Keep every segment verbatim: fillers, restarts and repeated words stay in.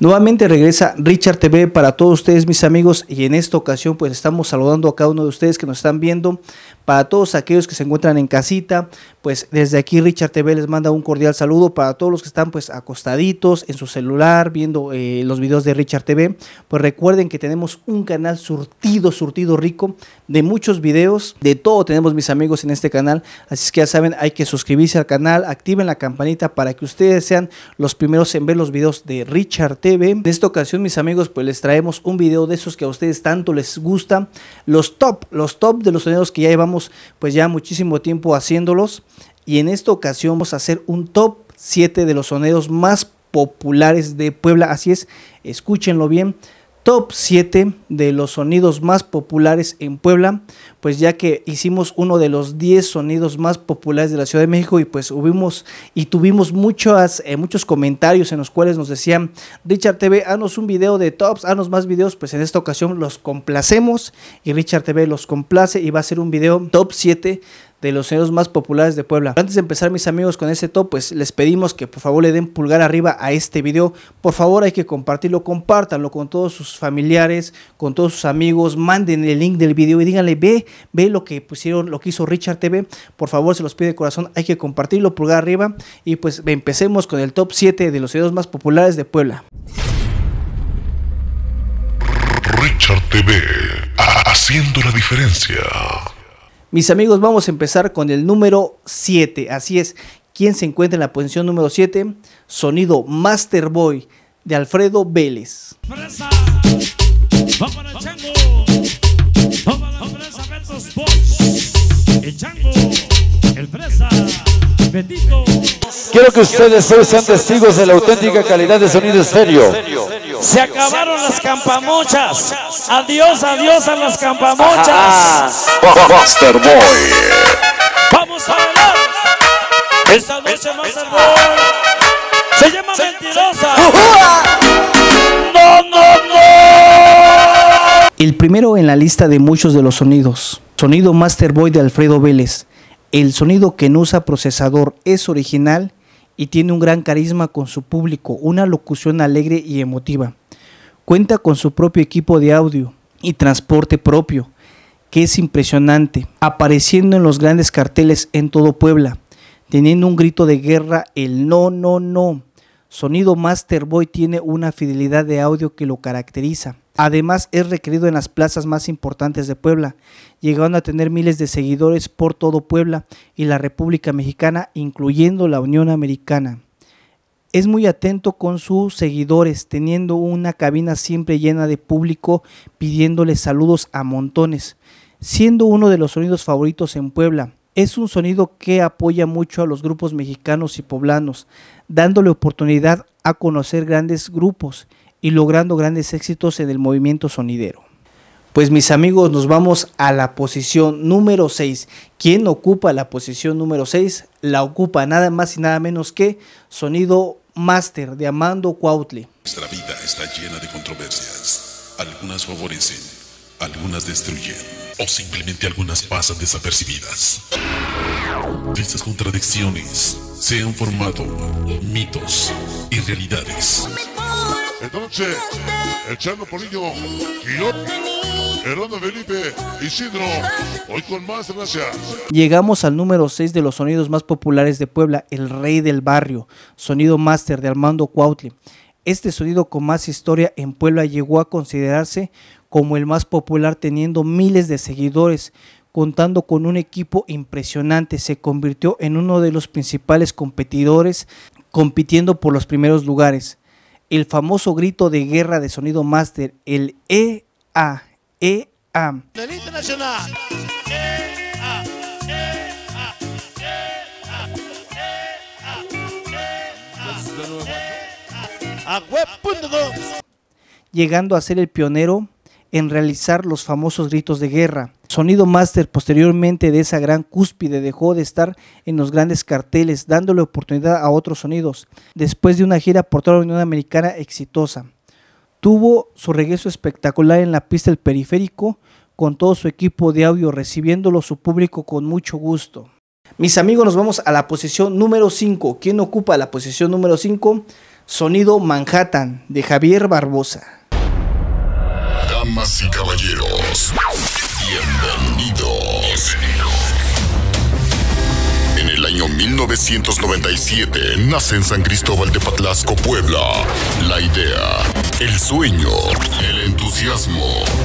Nuevamente regresa Richard T V para todos ustedes, mis amigos, y en esta ocasión pues estamos saludando a cada uno de ustedes que nos están viendo. Para todos aquellos que se encuentran en casita, pues desde aquí Richard T V les manda un cordial saludo. Para todos los que están pues acostaditos en su celular viendo eh, los videos de Richard T V, pues recuerden que tenemos un canal surtido, surtido rico de muchos videos, de todo tenemos, mis amigos, en este canal. Así es que ya saben, hay que suscribirse al canal, activen la campanita para que ustedes sean los primeros en ver los videos de Richard T V. En esta ocasión, mis amigos, pues les traemos un video de esos que a ustedes tanto les gusta, los top, los top de los sonidos que ya llevamos pues ya muchísimo tiempo haciéndolos, y en esta ocasión vamos a hacer un top siete de los sonidos más populares de Puebla. Así es, escúchenlo bien, top siete de los sonidos más populares en Puebla, pues ya que hicimos uno de los diez sonidos más populares de la Ciudad de México, y pues hubimos y tuvimos muchas, eh, muchos comentarios en los cuales nos decían: Richard T V, haznos un video de tops, haznos más videos. Pues en esta ocasión los complacemos y Richard T V los complace y va a ser un video top siete de los sonidos más populares de Puebla. Antes de empezar, mis amigos, con ese top, pues les pedimos que por favor le den pulgar arriba a este video. Por favor, hay que compartirlo, compártanlo con todos sus familiares, con todos sus amigos, manden el link del video y díganle: ve, ve lo que pusieron, lo que hizo Richard T V. Por favor, se los pide de corazón, hay que compartirlo, pulgar arriba. Y pues empecemos con el top siete de los sonidos más populares de Puebla. Richard T V, haciendo la diferencia. Mis amigos, vamos a empezar con el número siete. Así es, ¿quién se encuentra en la posición número siete? Sonido Master Boy de Alfredo Vélez. Fresa, vamos al chango, vamos a la fresa, Betos Boys, el chango, el fresa, Betito. Quiero que ustedes hoy sean testigos de la auténtica calidad de sonido estéreo. Se acabaron las campamochas. Adiós, adiós a las campamochas. Ajá. Master Boy. Vamos a bailar. Esta noche Master Boy se llama Mentirosa. No, no, no. El primero en la lista de muchos de los sonidos. Sonido Master Boy de Alfredo Vélez. El sonido que no usa procesador, es original y tiene un gran carisma con su público, una locución alegre y emotiva. Cuenta con su propio equipo de audio y transporte propio, que es impresionante, apareciendo en los grandes carteles en todo Puebla, teniendo un grito de guerra, el no, no, no. Sonido Master Boy tiene una fidelidad de audio que lo caracteriza. Además, es requerido en las plazas más importantes de Puebla, llegando a tener miles de seguidores por todo Puebla y la República Mexicana, incluyendo la Unión Americana. Es muy atento con sus seguidores, teniendo una cabina siempre llena de público, pidiéndole saludos a montones, siendo uno de los sonidos favoritos en Puebla. Es un sonido que apoya mucho a los grupos mexicanos y poblanos, dándole oportunidad a conocer grandes grupos y logrando grandes éxitos en el movimiento sonidero. Pues, mis amigos, nos vamos a la posición número seis. ¿Quién ocupa la posición número seis? La ocupa nada más y nada menos que Sonido Master de Armando Cuautli. Nuestra vida está llena de controversias. Algunas favorecen, algunas destruyen, o simplemente algunas pasan desapercibidas. Estas contradicciones se han formado mitos y realidades. Esta noche, el Charlo Polillo, Guillón, Hernando Felipe, Isidro, hoy con más gracias. Llegamos al número seis de los sonidos más populares de Puebla, el rey del barrio, Sonido Master de Armando Cuautli. Este sonido con más historia en Puebla llegó a considerarse como el más popular, teniendo miles de seguidores, contando con un equipo impresionante. Se convirtió en uno de los principales competidores, compitiendo por los primeros lugares. El famoso grito de guerra de Sonido Master, el E A, E A. Del Internacional. E A, E A, E A, E A, web punto com. Llegando a ser el pionero en realizar los famosos gritos de guerra. Sonido Master posteriormente de esa gran cúspide dejó de estar en los grandes carteles, dándole oportunidad a otros sonidos, después de una gira por toda la Unión Americana exitosa. Tuvo su regreso espectacular en la pista del Periférico, con todo su equipo de audio, recibiéndolo su público con mucho gusto. Mis amigos, nos vamos a la posición número cinco. ¿Quién ocupa la posición número cinco? Sonido Manhattan de Javier Barbosa. Damas y caballeros, bienvenidos. En el año mil novecientos noventa y siete nace en San Cristóbal de Patlasco, Puebla, la idea, el sueño, el entusiasmo.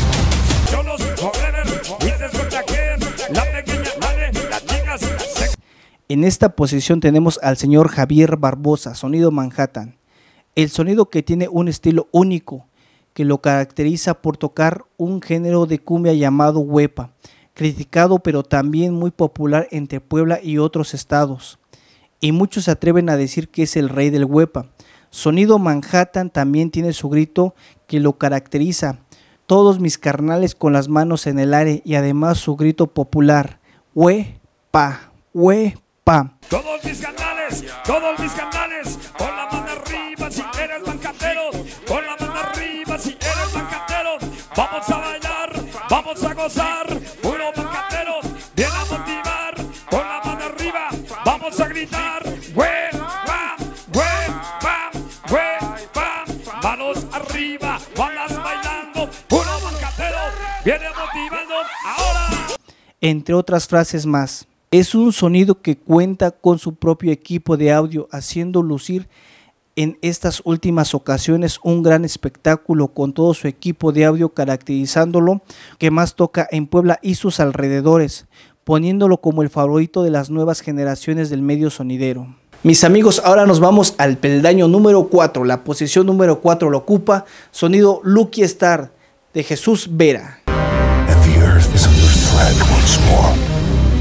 En esta posición tenemos al señor Javier Barbosa, Sonido Manhattan. El sonido que tiene un estilo único, que lo caracteriza por tocar un género de cumbia llamado huepa, criticado pero también muy popular entre Puebla y otros estados. Y muchos se atreven a decir que es el rey del huepa. Sonido Manhattan también tiene su grito que lo caracteriza. Todos mis carnales con las manos en el aire y además su grito popular, huepa, huepa. Todos mis canales, todos mis canales, con la mano arriba si eres bancatero, con la mano arriba si eres bancatero, vamos a bailar, vamos a gozar, uno bancatero, viene a motivar, con la mano arriba, vamos a gritar, huepa, huepa, huepa, manos arriba, manos bailando, uno bancatero, viene motivando, ahora. Entre otras frases más. Es un sonido que cuenta con su propio equipo de audio, haciendo lucir en estas últimas ocasiones un gran espectáculo con todo su equipo de audio, caracterizándolo que más toca en Puebla y sus alrededores, poniéndolo como el favorito de las nuevas generaciones del medio sonidero. Mis amigos, ahora nos vamos al peldaño número cuatro. La posición número cuatro lo ocupa Sonido Lucky Star de Jesús Vera. And the earth is under threat once more.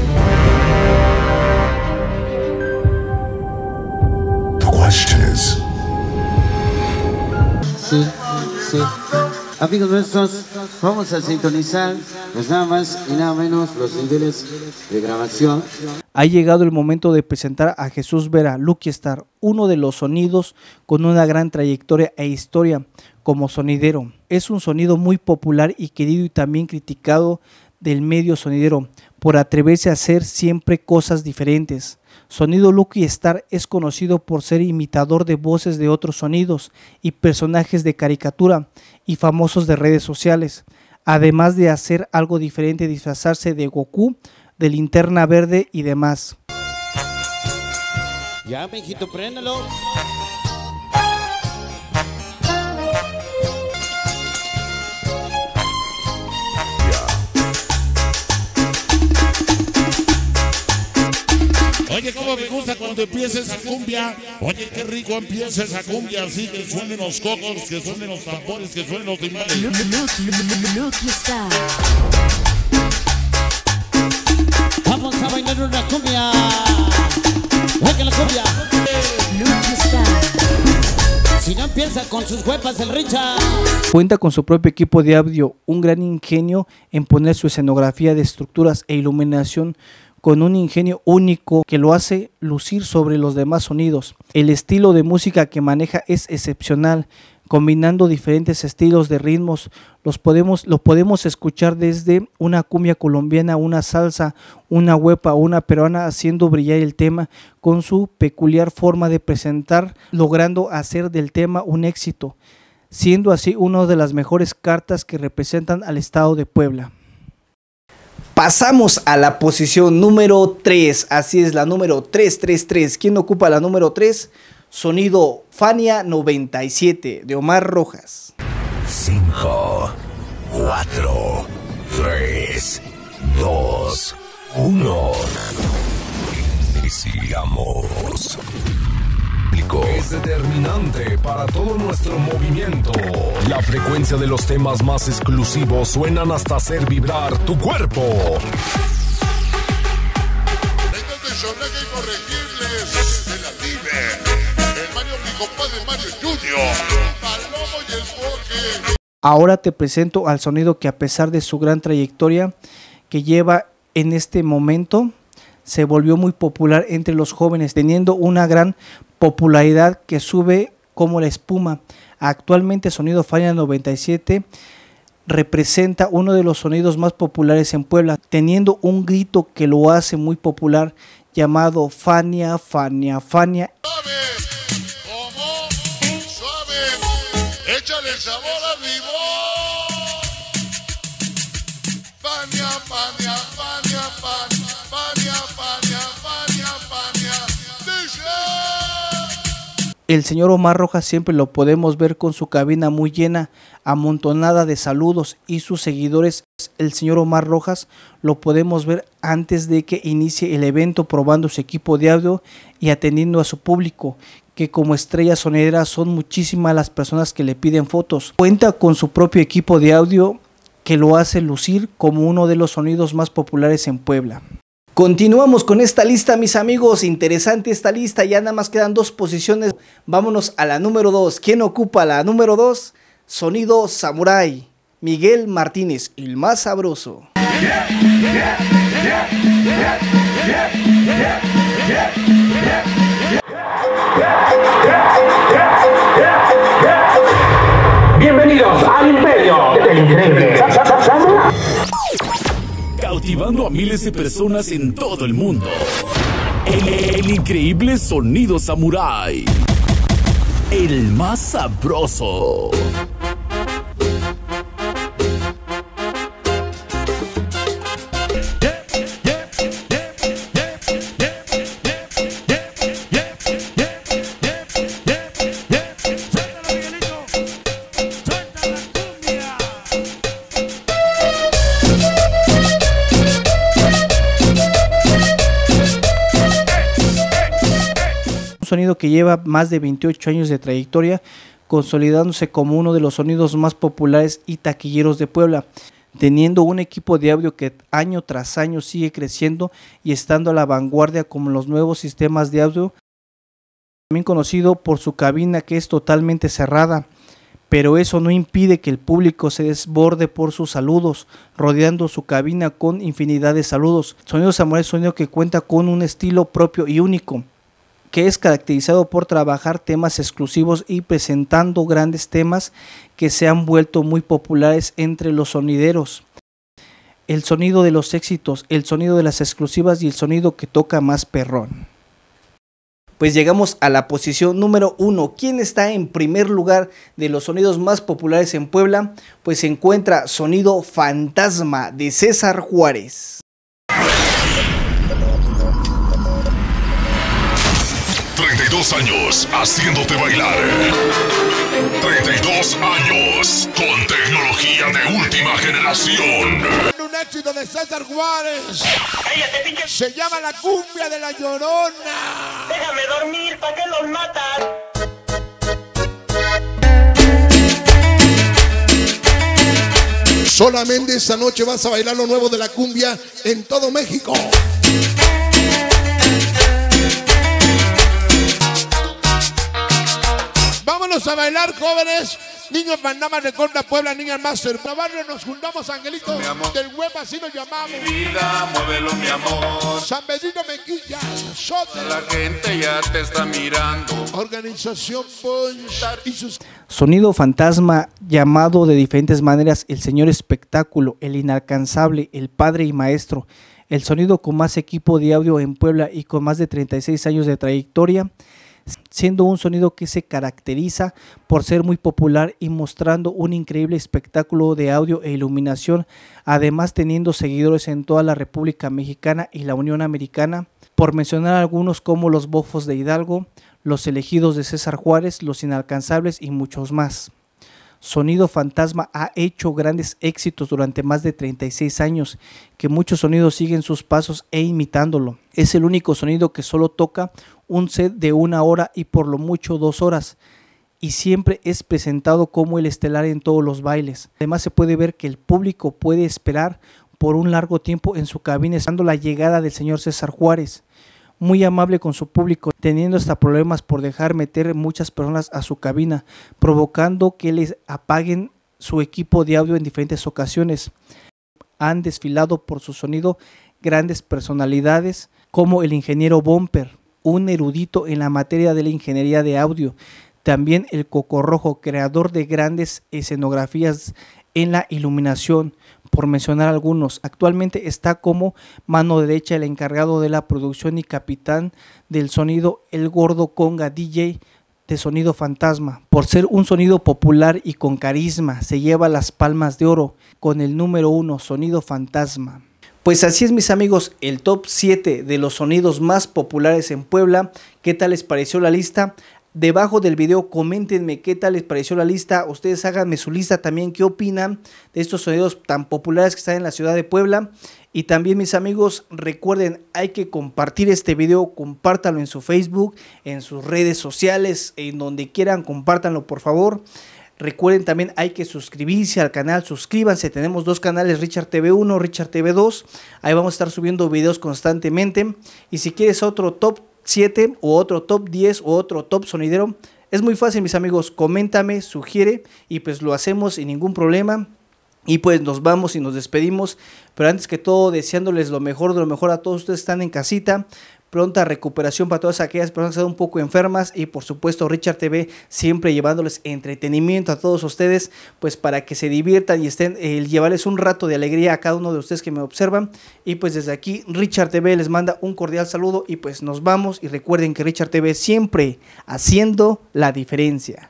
Sí, sí. Amigos nuestros, vamos a sintonizar pues nada más y nada menos los niveles de grabación. Ha llegado el momento de presentar a Jesús Vera, Lucky Star, uno de los sonidos con una gran trayectoria e historia como sonidero. Es un sonido muy popular y querido y también criticado del medio sonidero por atreverse a hacer siempre cosas diferentes. Sonido Lucky Star es conocido por ser imitador de voces de otros sonidos y personajes de caricatura y famosos de redes sociales, además de hacer algo diferente, disfrazarse de Goku, de Linterna Verde y demás. Ya, mijito, préndelo. Oye, cómo me gusta cuando empieza esa cumbia. Oye, qué rico empieza esa cumbia. Así que suenen los cocos, que suenen los tambores, que suenen los timbales. Vamos a bailar una cumbia. ¡Oiga la cumbia! Si no empieza con sus huepas el Richard. Cuenta con su propio equipo de audio, un gran ingenio en poner su escenografía de estructuras e iluminación con un ingenio único que lo hace lucir sobre los demás sonidos. El estilo de música que maneja es excepcional, combinando diferentes estilos de ritmos. Los podemos, lo podemos escuchar desde una cumbia colombiana, una salsa, una huepa o una peruana, haciendo brillar el tema con su peculiar forma de presentar, logrando hacer del tema un éxito, siendo así una de las mejores cartas que representan al estado de Puebla. Pasamos a la posición número tres, así es, la número tres tres tres. ¿Quién ocupa la número tres? Sonido Fania noventa y siete de Omar Rojas. cinco, cuatro, tres, dos, uno. Iniciamos. Es determinante para todo nuestro movimiento. La frecuencia de los temas más exclusivos suenan hasta hacer vibrar tu cuerpo. Personaje incorregibles de la Tibe, el Mario, mi compadre Mario Junior, Palomo y el Boque. Ahora te presento al sonido que, a pesar de su gran trayectoria que lleva en este momento, se volvió muy popular entre los jóvenes, teniendo una gran popularidad que sube como la espuma. Actualmente Sonido Fania noventa y siete representa uno de los sonidos más populares en Puebla, teniendo un grito que lo hace muy popular, llamado Fania, Fania, Fania. el sabor a vivo. Pania, pania, pania, pania, pania, pania, pania, pania, dice. El señor Omar Rojas siempre lo podemos ver con su cabina muy llena, amontonada de saludos, y sus seguidores. El señor Omar Rojas lo podemos ver antes de que inicie el evento probando su equipo de audio y atendiendo a su público, que como estrella sonidera son muchísimas las personas que le piden fotos. Cuenta con su propio equipo de audio que lo hace lucir como uno de los sonidos más populares en Puebla. Continuamos con esta lista, mis amigos. Interesante esta lista, ya nada más quedan dos posiciones. Vámonos a la número dos. ¿Quién ocupa la número dos? Sonido Samurai, Miguel Martínez, el más sabroso. Bienvenidos al imperio del increíble Samurai. Cautivando a miles de personas en todo el mundo. El, el increíble Sonido Samurai. El más sabroso. Sonido que lleva más de veintiocho años de trayectoria, consolidándose como uno de los sonidos más populares y taquilleros de Puebla, teniendo un equipo de audio que año tras año sigue creciendo y estando a la vanguardia como los nuevos sistemas de audio, también conocido por su cabina que es totalmente cerrada, pero eso no impide que el público se desborde por sus saludos, rodeando su cabina con infinidad de saludos. Sonido Samurai es un sonido que cuenta con un estilo propio y único, que es caracterizado por trabajar temas exclusivos y presentando grandes temas que se han vuelto muy populares entre los sonideros. El sonido de los éxitos, el sonido de las exclusivas y el sonido que toca más perrón. Pues llegamos a la posición número uno. ¿Quién está en primer lugar de los sonidos más populares en Puebla? Pues se encuentra Sonido Fantasma de César Juárez. treinta y dos años haciéndote bailar. treinta y dos años con tecnología de última generación. Un éxito de César Juárez. Cállate, pinche. Se llama la cumbia de la Llorona. Déjame dormir, ¿para qué los matan? Solamente esta noche vas a bailar lo nuevo de la cumbia en todo México. Vámonos a bailar, jóvenes. Niños Panamá, Recorda, Puebla, Niñas Master. La barrio nos juntamos, angelitos. Del web así nos llamamos. Mi vida, muévelo, mi amor. San Benito Mequilla, Sote. La gente ya te está mirando. Organización Punch y sus... Sonido Fantasma, llamado de diferentes maneras el señor espectáculo, el inalcanzable, el padre y maestro. El sonido con más equipo de audio en Puebla y con más de treinta y seis años de trayectoria, siendo un sonido que se caracteriza por ser muy popular y mostrando un increíble espectáculo de audio e iluminación, además teniendo seguidores en toda la República Mexicana y la Unión Americana, por mencionar algunos como los Bofos de Hidalgo, los Elegidos de César Juárez, los Inalcanzables y muchos más. Sonido Fantasma ha hecho grandes éxitos durante más de treinta y seis años, que muchos sonidos siguen sus pasos e imitándolo. Es el único sonido que solo toca un set de una hora y por lo mucho dos horas, y siempre es presentado como el estelar en todos los bailes. Además se puede ver que el público puede esperar por un largo tiempo en su cabina esperando la llegada del señor César Juárez. Muy amable con su público, teniendo hasta problemas por dejar meter muchas personas a su cabina, provocando que les apaguen su equipo de audio en diferentes ocasiones. Han desfilado por su sonido grandes personalidades como el ingeniero Bumper, un erudito en la materia de la ingeniería de audio. También el Cocorrojo, creador de grandes escenografías en la iluminación, por mencionar algunos. Actualmente está como mano derecha el encargado de la producción y capitán del sonido, el Gordo Conga D J, de Sonido Fantasma. Por ser un sonido popular y con carisma, se lleva las palmas de oro con el número uno, Sonido Fantasma. Pues así es, mis amigos, el top siete de los sonidos más populares en Puebla. ¿Qué tal les pareció la lista? Debajo del video coméntenme qué tal les pareció la lista. Ustedes háganme su lista también, qué opinan de estos sonidos tan populares que están en la ciudad de Puebla. Y también, mis amigos, recuerden, hay que compartir este video, compártanlo en su Facebook, en sus redes sociales, en donde quieran, compártanlo por favor. Recuerden también, hay que suscribirse al canal, suscríbanse, tenemos dos canales, Richard T V uno, Richard T V dos, ahí vamos a estar subiendo videos constantemente. Y si quieres otro top siete o otro top diez o otro top sonidero, es muy fácil, mis amigos, coméntame, sugiere y pues lo hacemos sin ningún problema. Y pues nos vamos y nos despedimos, pero antes que todo deseándoles lo mejor de lo mejor a todos ustedes que están en casita, pronta recuperación para todas aquellas personas que están un poco enfermas y por supuesto Richard T V siempre llevándoles entretenimiento a todos ustedes, pues para que se diviertan y estén, eh, llevarles un rato de alegría a cada uno de ustedes que me observan. Y pues desde aquí Richard T V les manda un cordial saludo y pues nos vamos, y recuerden que Richard T V siempre haciendo la diferencia.